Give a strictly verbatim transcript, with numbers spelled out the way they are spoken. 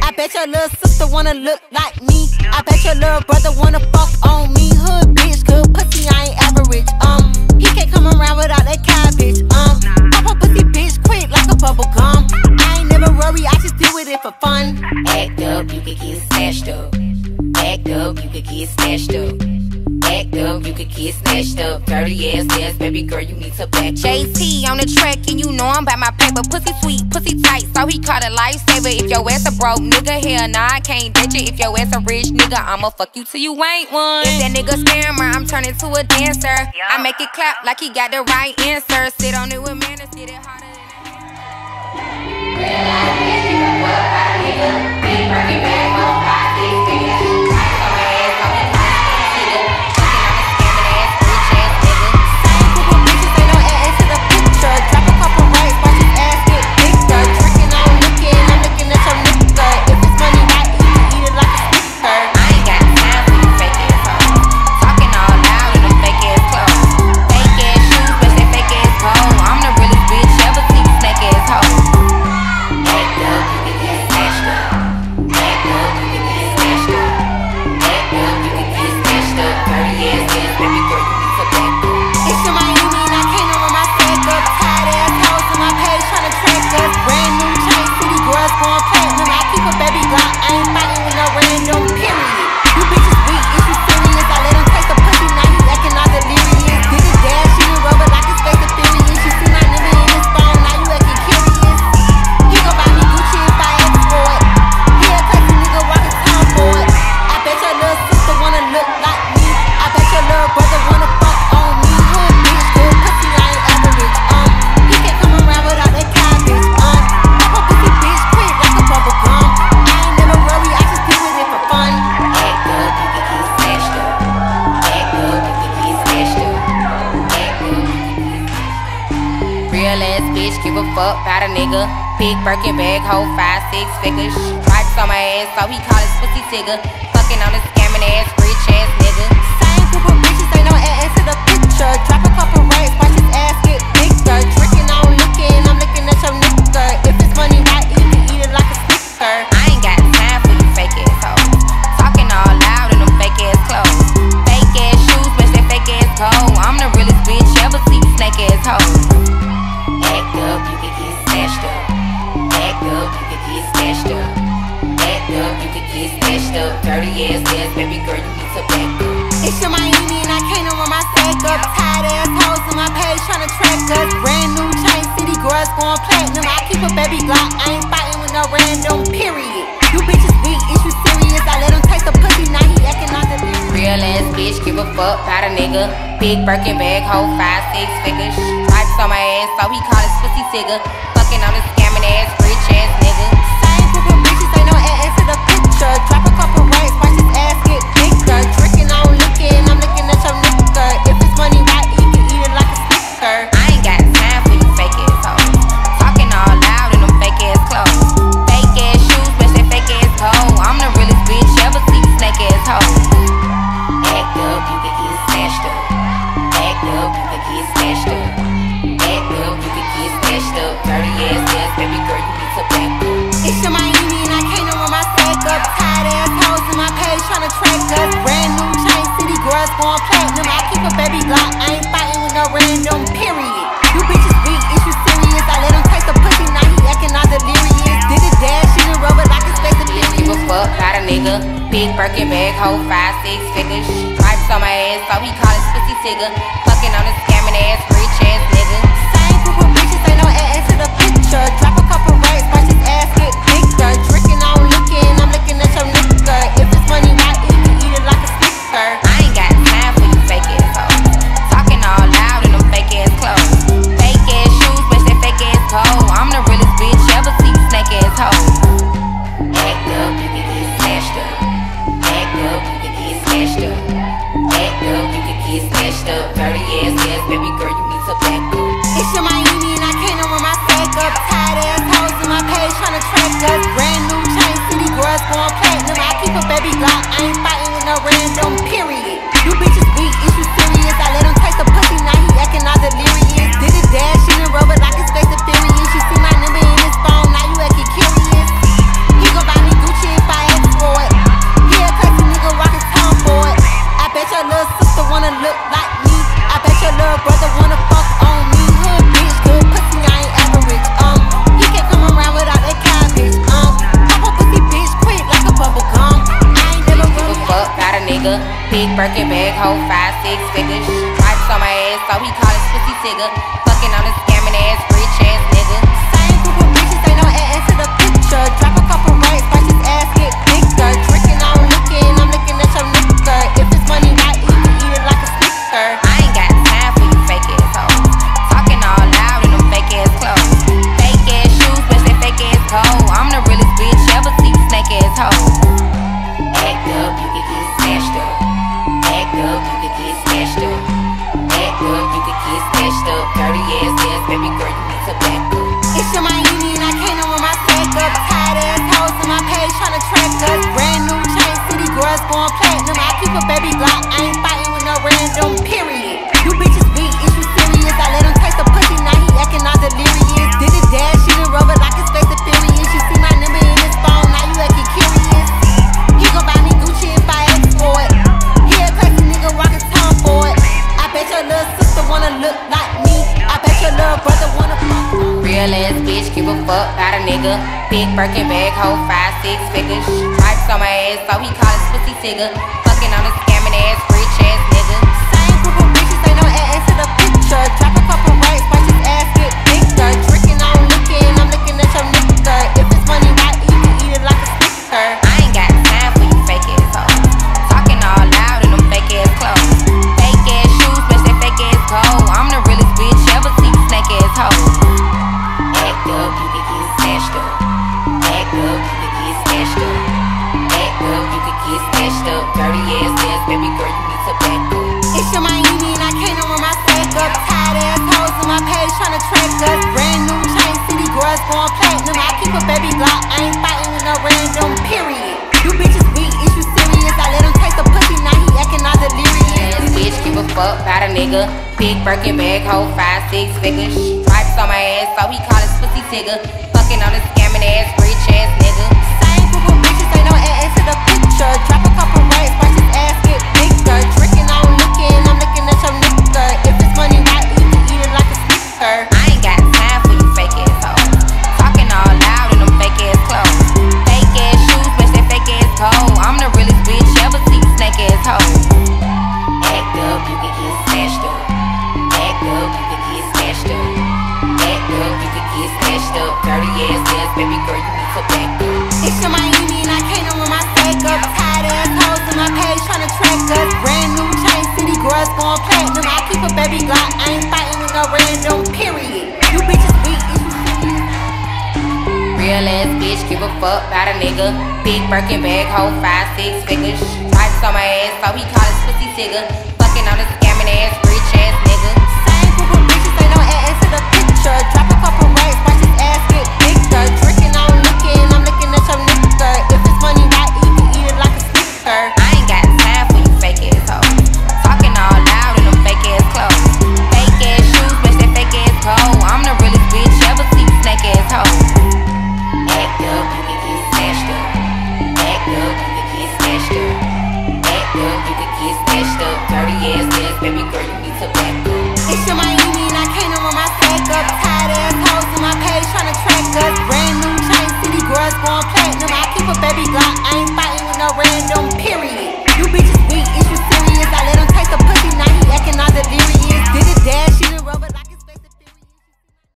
I bet your little sister wanna look like me. I bet your little brother wanna fuck on me. Hood bitch, good pussy, I ain't average. Um, he can't come around without that cabbage. Um, pop a pussy bitch quick like a bubble gum. I ain't never worry, I just deal with it for fun. Act up, you could get snatched up. Act up, you could get snatched up. Act up, you could get snatched up. Dirty ass ass, baby girl, you need to back up. J T on the track, and you know I'm about my paper. Pussy sweet, pussy tight, so he caught a lifesaver. If your ass a broke nigga, hell nah, I can't ditch it. If your ass a rich nigga, I'ma fuck you till you ain't one. If that nigga scammer, I'm turning to a dancer. I make it clap like he got the right answer. Sit on it with manners, get it harder than Realize bitch, keep it up, by a nigga. Big Birkin bag, one, five, six figures. Give a fuck about a nigga. Big Birkin bag, hold five, six figures. Stripes on my ass, so he call his pussy tigger. Fucking on a scamming ass, rich ass nigga. Same group of bitches, ain't no ass to the picture. Drop a couple racks, watch his ass get bigger. Drinking, I'm looking, I'm looking at your nigga. If it's money, I eat it, eat it like a snicker. I ain't got time for you fake ass hoes. Talking all loud in them fake ass clothes. Fake ass shoes, match that fake ass coat. I'm the realest bitch ever see, snake ass hoe. Act up, you could get snatched up. Act up, you could get snatched up. Act up, you could get snatched up. Dirty ass ass, baby girl, you need to back up. It's your Miami and I can't run my stack up. Tired ass hoes on my page tryna track us. Brand new chain, city girls going platinum. I keep a baby Glock, I ain't fighting with no random, period. You bitches weak, is you serious? I let him taste the pussy, now he acting all delirious. Real ass bitch, give a fuck about a nigga. Big Birkin bag, hold five, six figures. Stripes on my ass, so he call his pussy tigger. Fucking on a scamming ass, rich ass nigga. Same group of bitches, ain't no ass to the picture. Drop a couple racks, watch his ass get bigger. Drinking, I'm looking, I'm looking at your nigga. If it's money, I eat it, eat it like a snicker. I ain't got time for you fake ass hoes. Talking all loud in them fake ass clothes. Fake ass shoes, match that fake ass coat. I'm the realest bitch ever see, snake ass hoe. Act up, you could get snatched up. Act up, you could get snatched up. Act up, you could get snatched up. Dirty ass ass, baby girl, you need to back up. It's your Miami and I can't run my stack up. Tired ass hoes on my page tryna track us. Brand new chain, city girls going platinum. I keep a baby Glock, I ain't fighting with no random, period. You bitches weak, is you serious? I let him taste the pussy, now he acting all delirious. Did it dash, she done rubber like his face delirious. Give a fuck about a nigga. Big Birkin bag, hold five, six figures. Stripes on my ass, so he call his pussy tigger. Fucking on a scamming ass, rich ass nigga. Same group of bitches, ain't no ass to the picture. Drop a couple racks, watch his ass get bigger. Drinking, I'm looking, I'm looking at your nigga. If it's money, I eat it, eat it like a snicker. I ain't got time for you fake ass hoes. Talking all loud in them fake ass clothes. Fake ass shoes, match that fake ass coat. I'm the realest bitch ever see, snake ass hoe. Act up, you could get snatched up. Act up, you could get snatched up. Act up, you could get snatched up. Dirty ass ass, baby girl, you need to back up. It's your Miami and I can't run my stack up. Tired ass hoes on my page tryna track us. Brand new chain, city girls going platinum. I keep a baby Glock, I ain't fighting with no random, period. You bitches weak, is you serious? I let him taste the pussy, now he acting all delirious. Did it dash, she done rubber like his face delirious. You see my number in his phone, now you acting curious. He gon' buy me Gucci Big Birkin bag, hold five, six figures. Stripes on my ass, so he call his pussy Tigger. Fucking on a scamming ass, rich ass nigga. Same group of bitches, ain't no add to the picture. Drop a couple racks, watch his ass get bigger. Drinking, I'm licking, I'm looking at your nigga. If it's money, I eat it, eat it like a snicker. I ain't got time for you fake ass hoes. Talking all loud in them fake ass clothes. Fake ass shoes, bitch, they fake ass cold. I'm the realest bitch ever see, snake ass hoe. Act up, you can get smashed up. Act up, you can get smashed up. Act up, you can get smashed up. Dirty ass ass, baby girl, you need to back up. It's your Miami and I can't know where my stack up. Tired ass hoes on my page tryna track us. Brand new chain, city girls going platinum. I keep a baby Glock, I ain't fighting with no random, period. You bitches weak, is you serious? I let him taste the pussy, now he acting all delirious. Did it dash, she done rub it like his face is furious. You see my number in his phone, now you acting curious. He gon' buy me Gucci if I ask for it. He a classy nigga, rockin' Tom for it. I bet your little sister wanna look like me. I bet your little brother wanna fuck me. Real ass bitch, give a fuck about a nigga. Big Birkin bag, hold five, six figures. Stripes on my ass, so he call his pussy Tigger. Fucking on a scamming ass, rich ass nigga. Same group of bitches, ain't no add to the picture. Drop a couple racks, watch his ass get bigger. Drinking, I'm looking, I'm looking at your nigga. If it's money, I eat it, eat it like a snicker. I ain't got time for you fake ass hoes. Talking all loud in them fake ass clothes. Fake ass shoes, bitch, they fake ass cold. I'm the realest bitch ever see, snake ass hoe. Act up, you can get smashed up. Act up, you can get smashed up. Act up, you can get smashed up. Dirty ass ass, baby girl, you need to back up. It's your Miami and I can't know where my stack up. Tired ass hoes on my page tryna track us. Brand new chain, city girls going platinum. I keep a baby Glock, I ain't fighting with no random, period. You bitches weak, is you serious? I let him taste the pussy, now he acting all delirious. Ass bitch, give a fuck about a nigga. Big Birkin bag, hold five, six figures. Stripes on my ass, so he call his pussy Tigger. Fucking on a scamming ass, rich ass nigga. Same group of bitches, ain't no add to the picture. Drop a couple racks, watch his ass get bigger. Drinking, I'm looking, I'm looking at your nigga. If it's money, I eat it, eat it like a snicker. I ain't got time for you fake ass hoes. Talking all loud in them fake ass clothes. Fake ass shoes, bitch, they fake ass cold. I'm the realest bitch ever see, snake ass hoe. Act up, you can get smashed up. Act up, you can get smashed up. Act up, you can get smashed up. Dirty ass ass, baby girl, you need to back up. It's your Miami and I can't know where my stack up. Tired ass hoes on my page tryna track us. Brand new chain, city girls going platinum. I keep a baby Glock, I ain't fighting with no random, period. You bitches weak, is you serious? Real ass bitch, give a fuck about a nigga. Big Birkin bag, hold five, six figures. Stripes on my ass, so he call his pussy Tigger. Fucking on a scamming ass, rich ass nigga. Same group of bitches, ain't no add to the picture. Drop a couple racks, watch his ass get bigger. Drinking, I'm looking, I'm looking at your nigga. If it's money, I eat it, eat it like a snicker. I ain't got time for you fake ass hoes. Talking all loud in them fake ass clothes. Fake ass shoes, bitch, they fake ass cold. I'm the realest bitch ever see, snake ass hoe. Act up, you can get smashed up. Act up, you can get smashed up. Act up, you can get smashed up. Dirty ass ass, baby girl, you need to back up. It's your Miami and I can't know where my stack up. Tired ass hoes on my page tryna track us. Brand new chain, city girls going platinum. I keep a baby Glock, I ain't fighting with no random, period.